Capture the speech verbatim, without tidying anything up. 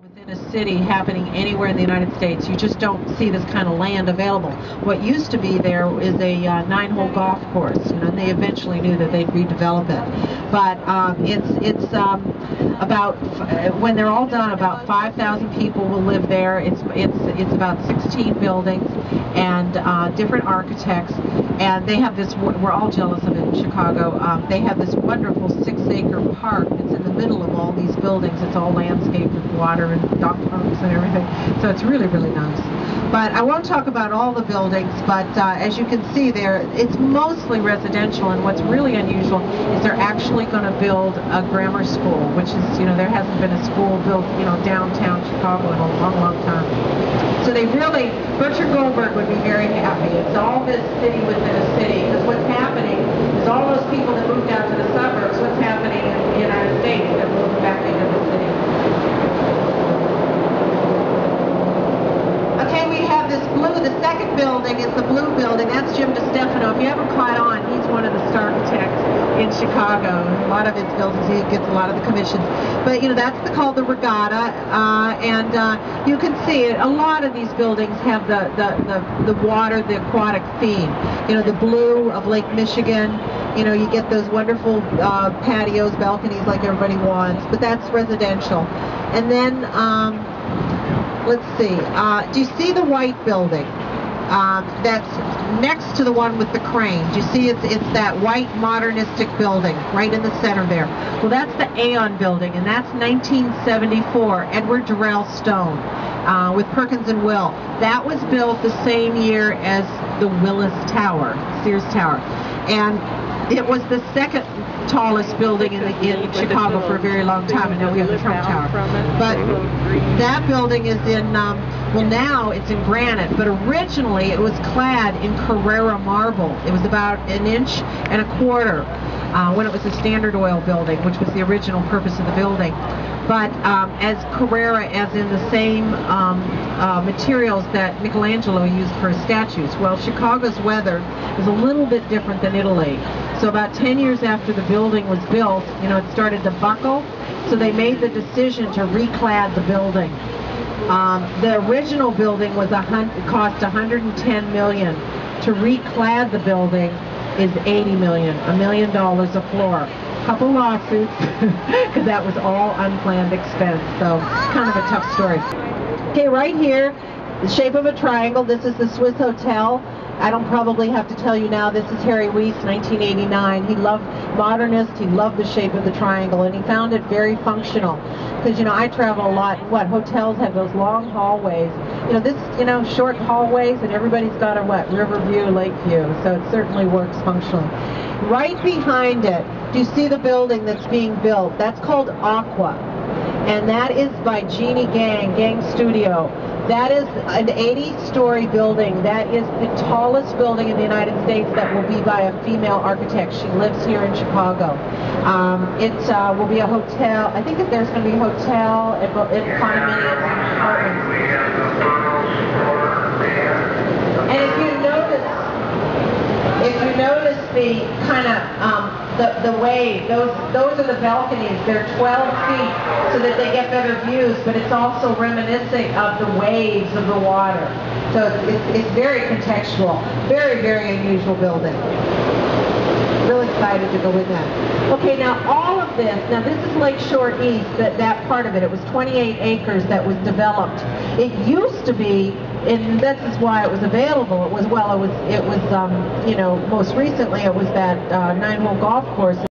within a city happening anywhere in the United States. You just don't see this kind of land available. What used to be there is a uh, nine-hole golf course, you know, and they eventually knew that they'd redevelop it. But um, it's it's um, about when they're all done, about five thousand people will live there. It's it's it's about sixteen buildings and uh, different architects, and they have this. We're all jealous of it in Chicago. Um, they have this wonderful six-acre park that's in the middle of all these buildings. It's all landscaped with water and duck ponds and everything. So it's really, really nice. But I won't talk about all the buildings, but uh, as you can see there, it's mostly residential, and what's really unusual is they're actually going to build a grammar school, which is, you know, there hasn't been a school built, you know, downtown Chicago in a long, long time. So they really, Bertrand Goldberg would be very happy. It's all this city within a city, because what's happening is all those people that moved out to the suburbs, what's happening in the United States, they're moving back into the city. Okay, we have this blue, the second building is the blue building. That's Jim DeStefano. If you haven't caught on, he's one of the star architects in Chicago. A lot of his buildings, he gets a lot of the commissions. But, you know, that's the, called the Regatta, uh, and uh, you can see it. A lot of these buildings have the, the, the, the water, the aquatic theme. You know, the blue of Lake Michigan. You know, you get those wonderful uh, patios, balconies like everybody wants, but that's residential. And then, um, let's see, uh, do you see the white building? Um, that's next to the one with the crane. Do you see it's, it's that white modernistic building right in the center there? Well, that's the Aon building, and that's nineteen seventy-four, Edward Durrell Stone, uh, with Perkins and Will. That was built the same year as the Willis Tower, Sears Tower. And it was the second tallest building in, the, in Chicago for a very long time, and now we have the Trump Tower. But that building is in, um, well now it's in granite, but originally it was clad in Carrara marble. It was about an inch and a quarter uh, when it was a Standard Oil building, which was the original purpose of the building. But um, as Carrara, as in the same um, uh, materials that Michelangelo used for his statues. Well, Chicago's weather is a little bit different than Italy. So about ten years after the building was built, you know, it started to buckle. So they made the decision to reclad the building. Um, the original building was a hun cost one hundred ten million dollars. To reclad the building is eighty million dollars, a million dollars a floor. Couple lawsuits, because that was all unplanned expense, so kind of a tough story. Okay, right here, the shape of a triangle. This is the Swiss Hotel. I don't probably have to tell you now, this is Harry Weiss, nineteen eighty-nine. He loved modernist, he loved the shape of the triangle, and he found it very functional. Because, you know, I travel a lot. What, hotels have those long hallways. You know, this, you know, short hallways, and everybody's got a, what, Riverview, Lakeview, so it certainly works functionally. Right behind it, do you see the building that's being built? That's called Aqua, and that is by Jeannie Gang, Gang Studio. That is an eighty-story building. That is the tallest building in the United States that will be by a female architect. She lives here in Chicago. Um, it uh, will be a hotel. I think that there's going to be a hotel and, and condominiums and apartments. And if you notice, if you notice the kind of um, the the wave, those those are the balconies. They're twelve feet, so that they get better views. But it's also reminiscent of the waves of the water. So it's it's very contextual. Very very unusual building. Really excited to go in that. Okay, now all of this. Now this is Lakeshore East. That that part of it. It was twenty-eight acres that was developed. It used to be. And this is why it was available. It was, well, it was, it was, um, you know, most recently it was that uh, nine-hole golf course.